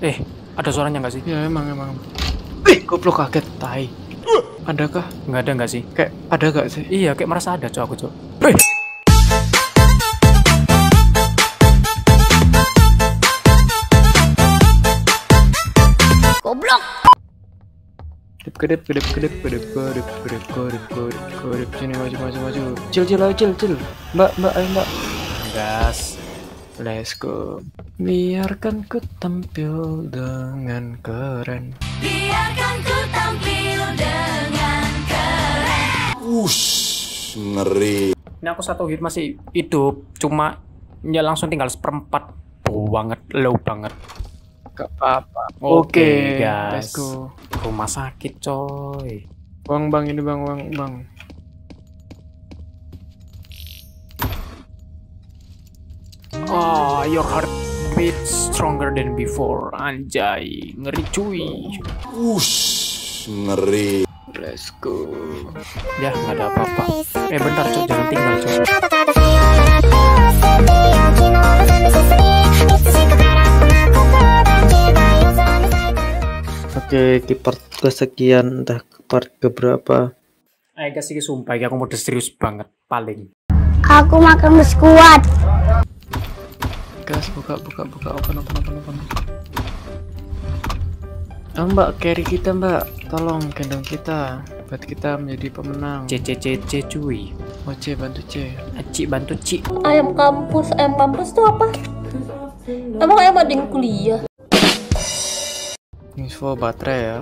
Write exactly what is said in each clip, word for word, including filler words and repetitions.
Eh, ada suaranya nggak sih? Ya emang emang. Wih, goblok kaget, tai. Adakah? Nggak ada nggak sih? Kayak ada gak sih? Iya, kayak merasa ada cok aku cok. Eh. Goblok. Kedip kedip kedip kedip kedip kedip kedip kedip kedip sini maju maju maju. Cil cil ayo cil cil. Mbak mbak ayo mbak. Gas. Let's go. Biarkan ku tampil dengan keren. Biarkan ku tampil dengan keren. Ush, ngeri. Ini aku satu hit masih hidup, cuma ya langsung tinggal seperempat. Oh banget, low banget. Gak apa-apa. Oke, Oke, guys. let's go. Rumah sakit coy. Bang bang ini bang bang bang. Oh, your heart beats stronger than before. Anjay, ngeri cuy. Ush, ngeri. Let's go. Ya, nggak ada apa-apa. Eh, bentar cok, jangan tinggal cok. Oke, di part kesekian entah part keberapa. Eh, guys, ini sumpah, ya, aku mau serius banget, paling. Aku makan biskuat. Gas buka buka buka open open open open. Oh, mbak carry kita mbak, tolong gendong kita, buat kita menjadi pemenang. C C C C cuy. Oh C bantu C. Ci bantu Ci. Ayam kampus, ayam kampus tuh apa? Emang ayam ada yang kuliah? Info baterai ya.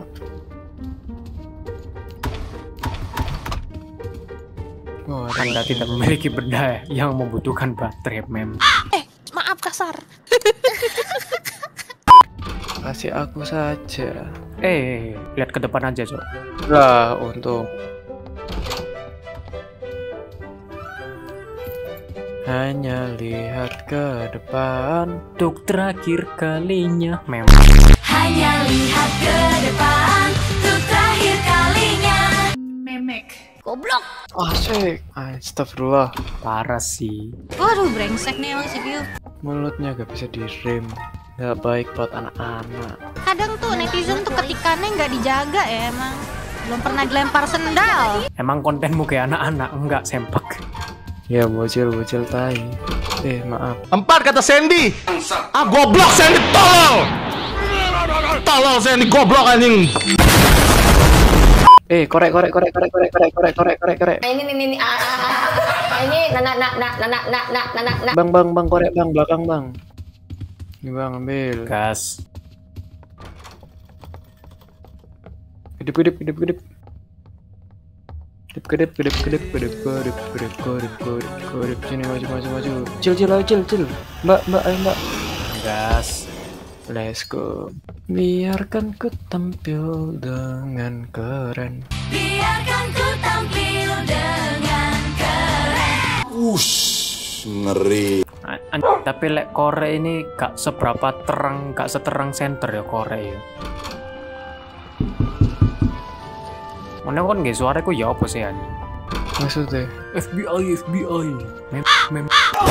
Oh, ada Anda tidak memiliki benda yang membutuhkan baterai mem. Eh, maaf kasar. kasih aku saja. Eh, lihat ke depan aja cok. Lah untung. Hanya lihat ke depan. Untuk terakhir kalinya mem. Hanya lihat ke depan untuk terakhir kalinya. Memek. Goblok. Asik. Astagfirullah. Parah sih. Waduh, brengsek nih emang si Gio. Mulutnya gak bisa direm. Gak baik buat anak-anak. Kadang tuh netizen tuh ketikannya nggak dijaga ya emang. Belum pernah dilempar sendal. Emang kontenmu kayak anak-anak, enggak sempak. Ya bocil-bocil tai. Eh maaf. Empat kata Sandy. Ah goblok Sandy, tolol. Tolol Sandy, goblok anjing. Eh korek korek korek korek korek korek korek korek korek korek. Nah, ini ini ini ah, ah, ah. Ini nak nak nak nak nak nak nak nak nak. Bang bang bang korek bang belakang bang. Ini bang ambil. Gas. Kedip kedip kedip kedip. Kedip kedip kedip kedip kedip kedip kedip kedip kedip kedip sini maju maju maju. Cil cil ayo cil cil. Mbak mbak ayo mbak. Gas. Let's go. Biarkan ku tampil dengan keren. Biarkan ku tampil dengan keren. Ush, ngeri. An- an- tapi lek Kore ini gak seberapa terang, gak seterang center ya Kore ya. Mana kan gak suaraku ya apa sih anjing? Maksudnya? F B I F B I. Mem mem.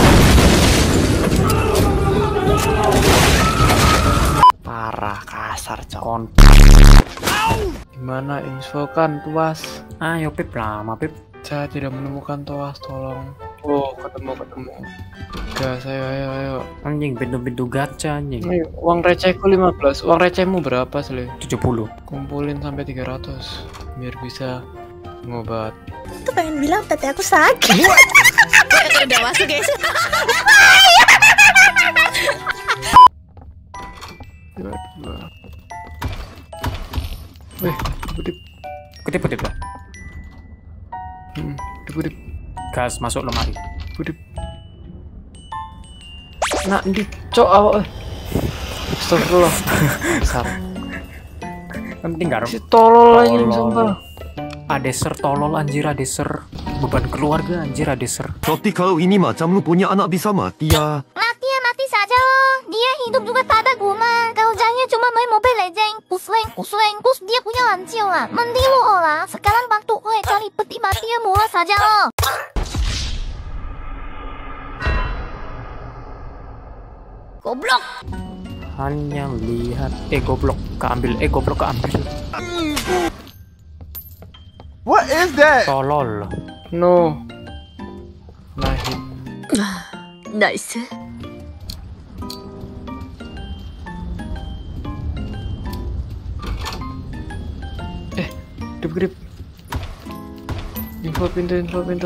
Parah kasar Kon. Gimana infokan tuas? Ayo Pip lama Pip. Saya tidak menemukan tuas, tolong. Oh ketemu ketemu. Gas ayo ayo ayo. Anjing pintu-pintu gacha anjing. Ayo, uang recehku lima belas. Uang recehmu berapa sih? tujuh puluh. Kumpulin sampai tiga ratus biar bisa ngobat. Tuh pengen bilang tete aku sakit. Udah masuk guys. Dua dua. Weh, dip Kutip kutip lah. Hmm, dip dip Gas masuk lemari. dip. Nak di cok awak. Astagfirullah. Besar. Penting gak? Si tolol anjing sumpah. Adeser tolol anjir adeser. Beban keluarga anjir adeser. Tapi kalau ini macam lu punya anak bisa mati ya. Mati ya mati saja loh. Dia hidup juga tak ada guna. Kerjanya cuma main Mobile Legends. Kusleng kusleng kus dia punya lancil lah. Mending lo olah. Sekarang waktu gue cari peti mati yang murah saja loh. Goblok. Hanya lihat. Eh goblok keambil. Eh goblok keambil. What is that? Tolol. No. Nah, hit. Nice. Eh, grip-grip. Info pintu, info pintu.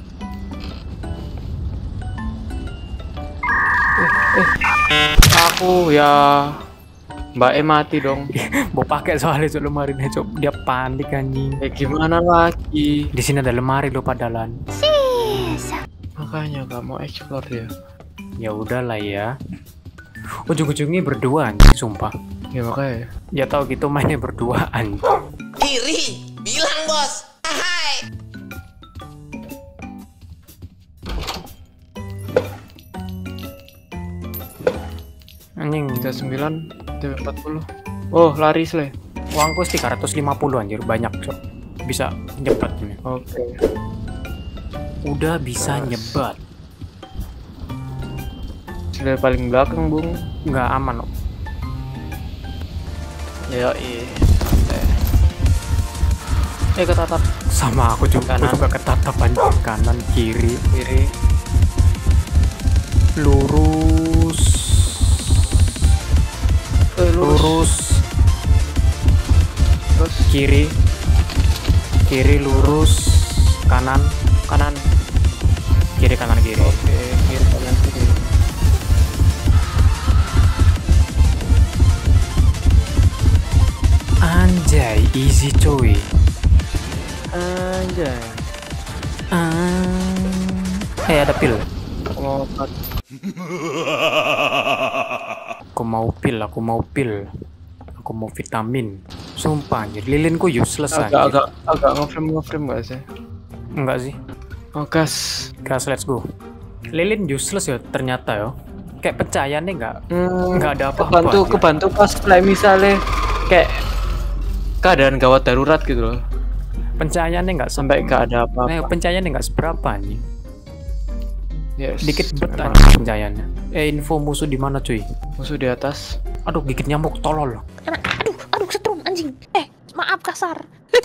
Eh, eh. Aku ya. Mbak E mati dong. Mau pakai soalnya cok lemari nih cok. Dia panik anjing. Eh gimana lagi? Di sini ada lemari lo padalan. Makanya gak mau explore ya. Ya udahlah ya. Ujung-ujungnya berdua anjing, sumpah. Ya makanya. Ya tahu gitu mainnya berduaan. Kiri, bilang bos. Hai. Anjing. tiga puluh sembilan, tiga empat puluh. Oh, lari sele. Uangku tiga ratus lima puluh anjir, banyak cok. Bisa nyebat ini. Oke. Udah bisa nyebat. Sudah paling belakang, Bung. Nggak aman, Om. Ya, iya. Eh, ketatap Sama aku juga, aku juga ketatapan kanan kiri kiri. lurus Eh, lurus. lurus Terus kiri kiri lurus kanan kanan. kiri kanan kiri. Oke, kiri kanan kiri. Anjay, easy coy. Anjay. Ah. Eh ada pil. Mau Aku mau pil, aku mau pil. Aku mau vitamin. Sumpah anjir, lilinku useless agak anjir. agak agak ngeframe ngeframe gak sih? Enggak sih. Oh, gas. Gas, let's go. Lilin useless ya ternyata ya. Kayak percayanya nggak Hmm, nggak ada apa-apa. kebantu dia. kebantu pas kayak misalnya kayak keadaan gawat darurat gitu loh. Pencahayaannya nggak Sampai gak ada apa-apa. Nah, pencahayaannya nggak seberapa nih. Yes, Dikit bet memang. aja pencahayaannya. Eh info musuh di mana cuy? Musuh di atas. Aduh gigit nyamuk tolol. Aduh, aduh setrum anjing. Eh, maaf kasar.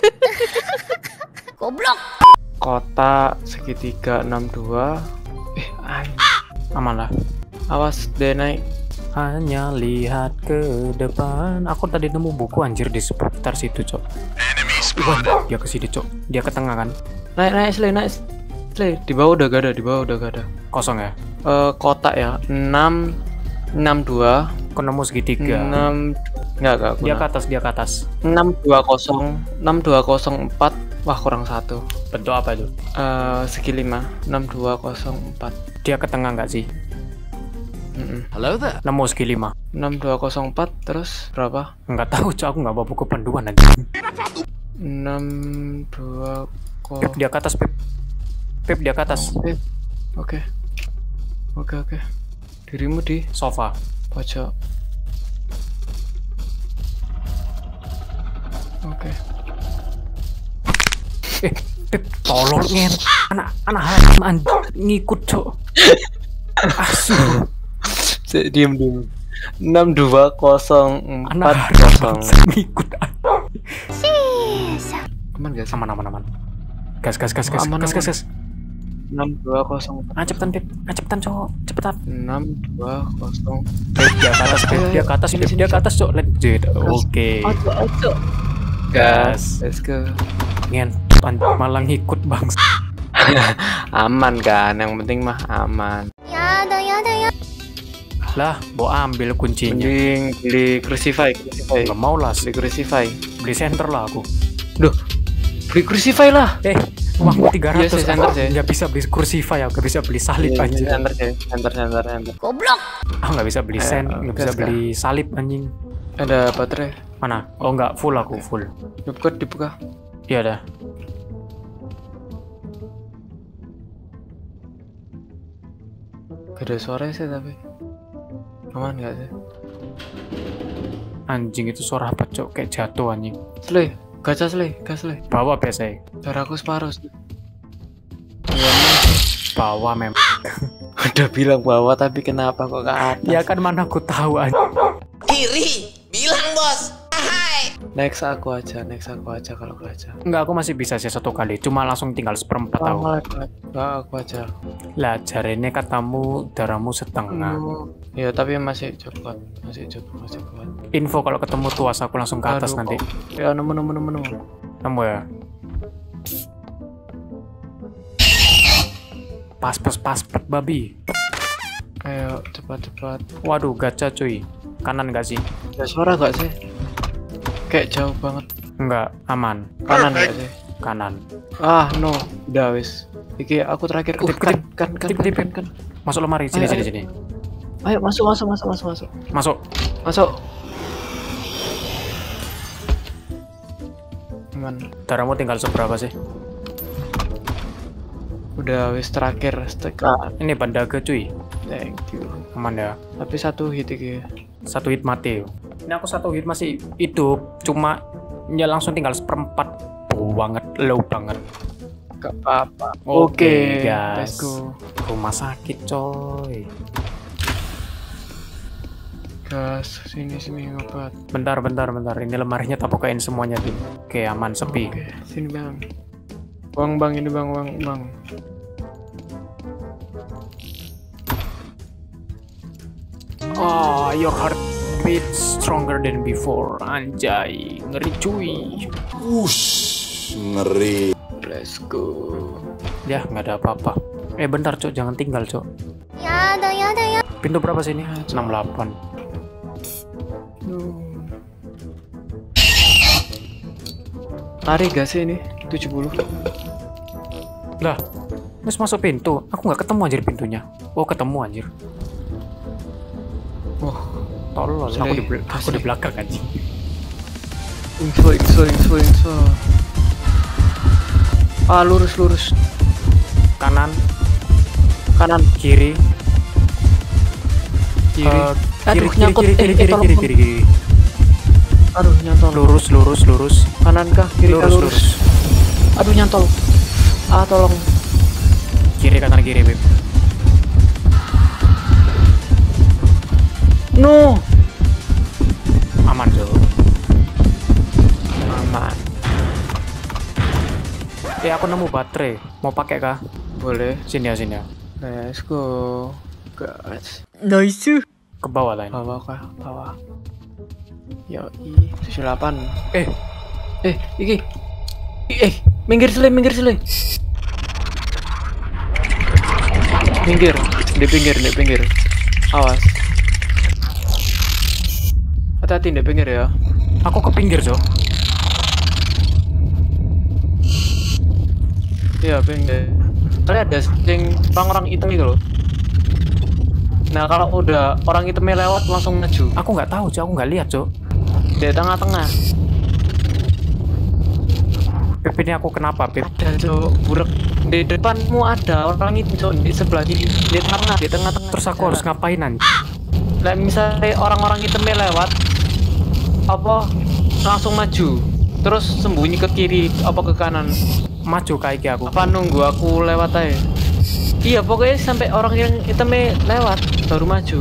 Goblok. Kota segitiga enam dua. Eh, ay. Aman lah. Awas dia naik. Hanya lihat ke depan. Aku tadi nemu buku anjir di sekitar situ cok. Wah, dia ke sini cok. Dia ke tengah kan? Naik naik slay naik slay. Di bawah udah gak ada, di bawah udah gak ada. Kosong ya? Eh kotak ya. enam enam dua. Aku nemu segitiga. enam enggak enggak. Dia ke atas, dia ke atas. enam dua nol enam dua nol empat. Wah, kurang satu. Bentuk apa itu? Eh segi lima. enam dua nol empat. Dia ke tengah nggak sih? Mm-mm. Nemu segi lima. enam dua nol empat terus berapa? Nggak tahu cok, aku nggak bawa buku panduan aja. enam dua Pip dia ke atas Pip. Pip dia ke atas. Oke. Oke. Oke oke. Dirimu di Sofa. pojok. Oke. Eh, Pip, tolol ngen. Anak anak haram anjing ngikut cok. Asu. Cek, diem diem. enam dua nol Anak empat haram nol. ngikut. Aman gak sih? Aman aman aman. Gas gas gas gas Aman, gas gas aman. gas. enam dua nol empat. Ah cepetan Pip, ah cepetan cok, cepetan. enam dua nol. Pip dia ke atas, Pip dia ke atas, Pip dia ke atas cok. Lanjut. Oke. Ojo ojo. Gas. Let's go. Ngen, anjing malah ngikut bang. Aman kan? Yang penting mah aman. Yada yada ya. Lah, bawa ambil kuncinya. Mending beli crucify, crucify. Gak mau lah, Beli crucify. beli center lah aku. Duh, beli crucify lah. Eh, uangku tiga Iya ratus sih, center sih. nggak bisa beli crucify, aku bisa beli salib Iya, anjing. Center sih, center center center. Goblok. Ah nggak bisa beli Eh, sen, nggak bisa gas, gas. beli salib anjing. Ada baterai. Mana? Oh nggak full aku full. Dibuka, dibuka. Iya dah. Gak ada suara sih tapi. Aman gak sih? Anjing itu suara apa cok? Kayak jatuh anjing. Slay, gacha slay, gas slay. Bawa biasa. Darahku separuh. Slay. Bawa memang. Udah bilang bawa tapi kenapa kok gak ada? Ya kan mana aku tahu anjing. Kiri, bilang bos. Hai. Next aku aja, next aku aja kalau aja. Enggak, aku masih bisa sih satu kali. Cuma langsung tinggal seperempat tahu. Enggak, aku aja. Lah, jarene katamu darahmu setengah. Ya, tapi masih cepat, masih cepat, masih kuat. Info kalau ketemu tuas aku langsung ke atas Aduh, nanti. kok- Ya, nemu nemu nemu nemu. Nemu ya. Pas pas pas pas babi. Ayo, cepat cepat. Waduh, gacha cuy. Kanan gak sih? Ada suara gak sih? Kayak jauh banget. Enggak, aman. Kanan gak sih? Kanan. Ah, no. Udah wis. Iki aku terakhir. Uh, Ketip, kan, ketip. kan, kan, Ketip, kan, ketip. kan, kan. Masuk lemari sini Ayo, sini ayo. sini. Ayo, masuk, masuk, masuk, masuk, masuk. Masuk. Masuk. Aman. Darahmu tinggal seberapa sih? Udah wis terakhir. Seteka. Ini bandaga cuy. Thank you. Aman ya. Tapi satu hit iki. Satu hit mati. Ini aku satu hit masih hidup. Cuma ya langsung tinggal seperempat. Low banget, low banget. Gak apa-apa. Oke, Oke, guys. let's go. Rumah sakit coy. Gas, sini sini obat. Bentar, bentar, bentar. Ini lemarinya tak bukain semuanya tuh. Oke, aman, sepi. Oke, sini bang. Uang bang ini bang, uang bang. Oh, your heart beats stronger than before. Anjay, ngeri cuy. Ush, ngeri. Let's go. Ya, nggak ada apa-apa. Eh, bentar, Cok. Jangan tinggal, Cok. Yada yada ya. Pintu berapa sih ini? enam puluh delapan. Tarik gak sih ini? tujuh puluh. Lah, terus masuk pintu. Aku nggak ketemu anjir pintunya. Oh, ketemu anjir. Oh, Tolol, aku di, bel- aku di Asli. belakang anjing. info, info, info, info. Ah, lurus, lurus. Kanan, Kanan, kiri, kiri. eh, kiri, Aduh, kiri, nyangkut. kiri, Eh, kiri, eh, kiri, tolong, kiri, tolong. kiri, kiri. Aduh, nyantol. Lurus, lurus, lurus. Kanan kah? Kiri kah? Lurus, Lurus. lurus. Aduh, nyantol. Ah, tolong. Kiri, kanan, kiri, Beb. No. Aman, Cok. Aman. Eh, aku nemu baterai. Mau pakai kah? Boleh. Sini ya, sini ya. Let's go. Gas. Ke bawah lah ini. Bawah kah? Bawah. Yoi, tujuh puluh delapan. Eh, Eh, iki. Eh, minggir sele, minggir sele. Minggir, di pinggir, di pinggir. Awas. Hati-hati di pinggir ya. aku ke pinggir, Cok. Iya, pinggir. Tadi ada sing orang-orang hitam itu loh. Nah, kalau udah orang hitamnya lewat langsung maju. Aku nggak tahu, Cok. Aku nggak lihat, Cok. Di tengah-tengah. Beb, ini aku kenapa, Beb? Ada cok, burek. Di depanmu ada orang itu cok, di sebelah kiri, di tengah, di tengah-tengah. Terus aku harus ngapain, anjing? Nah, misalnya orang-orang hitamnya lewat, apa langsung maju, terus sembunyi ke kiri, apa ke kanan, Maju kayak iki aku. apa nunggu aku lewat aja. Iya, pokoknya sampai orang yang hitamnya lewat baru maju.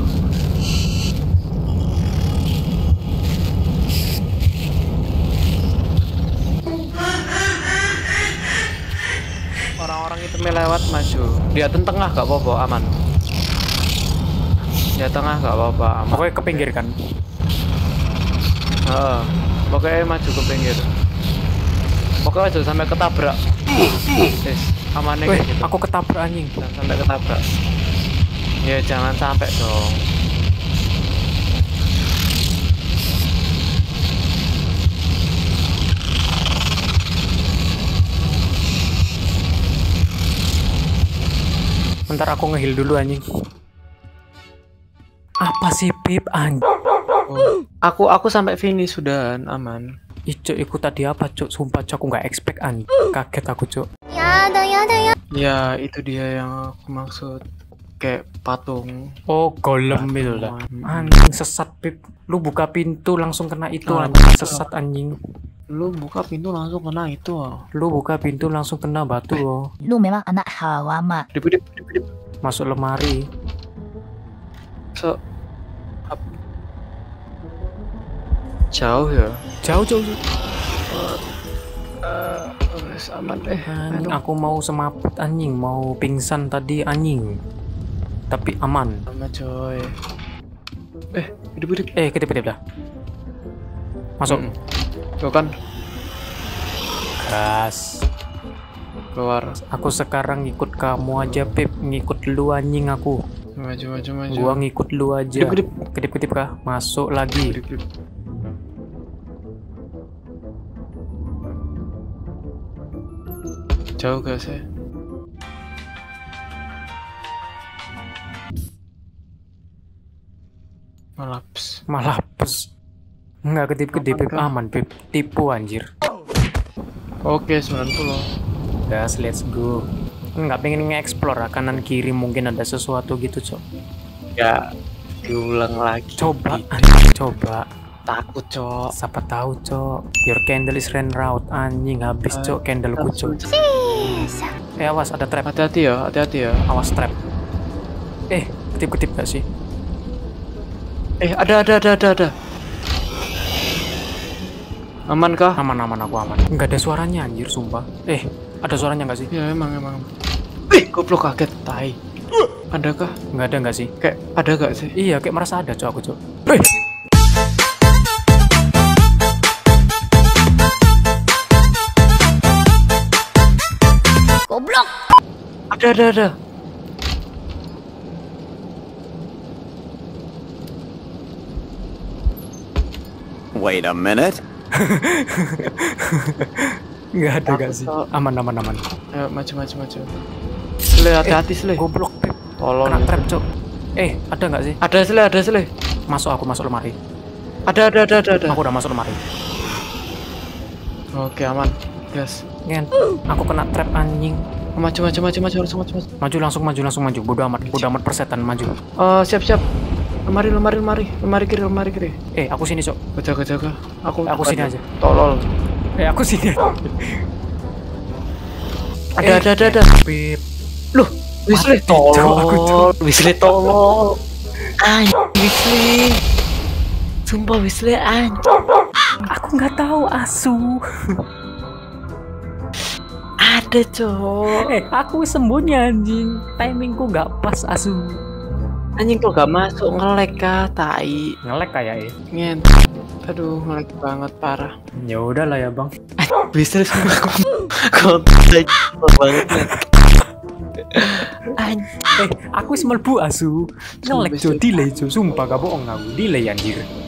Orang-orang hitamnya lewat maju. Dia tengah gak apa-apa, aman. Dia tengah gak apa-apa, aman. Pokoknya ke pinggir kan. Heeh. Pokoknya maju ke pinggir. Pokoknya aja sampai ketabrak. Yes, amannya Weh, kayak gitu. aku ketabrak anjing. Jangan sampai ketabrak. Ya jangan sampai dong. Bentar aku ngeheal dulu anjing. Apa sih, Pip, anjing? Oh. Aku aku sampai finish sudah aman. Ico, ikut tadi apa, Cuk? Sumpah, Cuk, aku nggak expect anjing. Kaget aku, Cuk. Yada yada ya. Ya itu dia yang aku maksud. Kayak patung. Oh, golem itu lah. Hmm. Anjing sesat, Pip. Lu buka pintu langsung kena itu Ah, anjing. Sesat anjing. Lu buka pintu langsung kena itu. Oh. Lu buka pintu langsung kena batu oh. Lu memang anak halaman. Dip, dip, dip, dip. Masuk lemari. So, up. Jauh ya. Jauh jauh. jauh. Uh, aman eh. Anjing, Aduh. aku mau semaput anjing, mau pingsan tadi anjing. Tapi aman. Aman coy. Eh, hidup hidup. Eh, kedip-kedip dah. Masuk. Mm. Tuh kan Gas. keluar. Aku sekarang ngikut kamu aja, Pip. Ngikut lu anjing aku. Maju maju maju. Gua ngikut lu aja. Kedip-kedip. Kedip-kedip kah? Masuk lagi. Kedip-kedip. Jauh gak sih? Malaps. Malah pes. Enggak kedip-kedip, Pip. Aman, Pip. Tipu anjir. Oke, sembilan puluh. Gas, let's go. Nggak pengen nge-explore kanan kiri, mungkin ada sesuatu gitu, Cok. Ya, diulang lagi. Coba, Gitu. anjing, coba. Takut, Cok. Siapa tahu, Cok. Your candle is ran out. Anjing, habis, Cok, candleku, Cok. Eh, awas, ada trap. Hati-hati ya, hati-hati ya. Awas trap. Eh, ketip-ketip gak sih? Eh, ada ada ada ada ada. Aman kah? Aman, aman, aku aman. Nggak ada suaranya, anjir, sumpah. Eh, ada suaranya nggak sih? Ya emang emang. Ih, goblok kaget, tai. Adakah? Nggak ada nggak sih? Kayak ada gak sih? Iya, kayak merasa ada, Cok, aku, Cok. Eh, Goblok. Ada ada ada. Wait a minute. nggak ada nggak Aku sih? tahu. Aman, aman, aman. Ayo maju maju maju. Sele hati-hati Sele. Goblok, Pip. Tolong. Kena trap, Cok. Eh, ada nggak sih? Ada Sele, ada Sele. Masuk, aku masuk lemari. Ada ada ada ada ada. Aku udah masuk lemari. Oke, aman. Gas. Ngen, aku kena trap anjing. Maju maju maju maju langsung maju maju. Maju langsung, maju langsung, maju. Bodo amat, bodo amat persetan, maju. Oh, siap siap. Lemari lemari lemari. Lemari kiri lemari kiri. Eh, aku sini, Cok. Jaga jaga. Aku Aku sini aja. Tolol. Eh, aku sini. Ada ada ada ada. Pip. Loh, Wisle Mati, Cok, aku, Cok. tolol. Wisle tolol. Anjing Wisle. Sumpah Wisle anjing. Aku nggak tahu, asu. Ada, Cok. Eh, aku sembunyi anjing. Timingku nggak pas, asu. Anjing kok gak masuk, ngelek kah, tai. Ngelek kayak ya. Ngen. Aduh, ngelek banget parah. Ya udahlah ya, Bang. Wisle sumpah kontak banget. Eh, aku wis mlebu asu. Ngelek, Jo, delay, Jo. Sumpah gak bohong aku. Delay anjir.